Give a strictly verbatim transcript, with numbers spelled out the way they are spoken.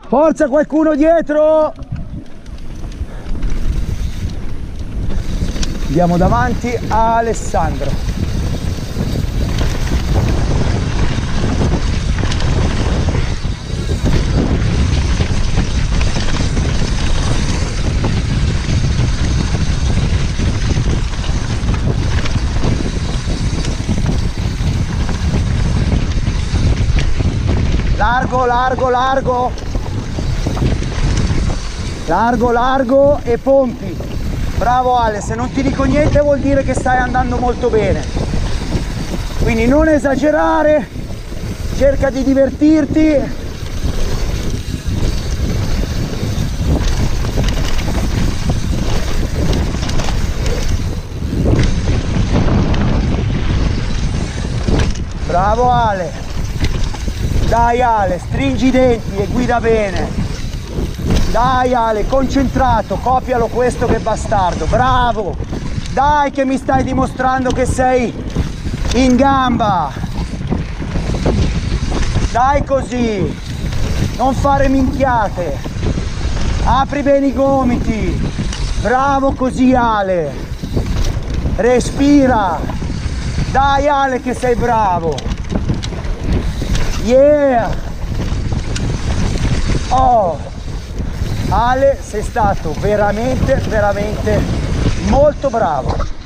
Forza, qualcuno dietro! Andiamo davanti a Alessandro. Largo, largo, largo. Largo, largo e pompi. Bravo Ale, se non ti dico niente vuol dire che stai andando molto bene. Quindi non esagerare, cerca di divertirti. Bravo Ale. Dai Ale, stringi i denti e guida bene. Dai Ale, concentrato, copialo questo che bastardo, bravo! Dai che mi stai dimostrando che sei in gamba! Dai così, non fare minchiate, apri bene i gomiti, bravo così Ale, respira, dai Ale che sei bravo, yeah! Oh! Ale, sei stato veramente, veramente molto bravo.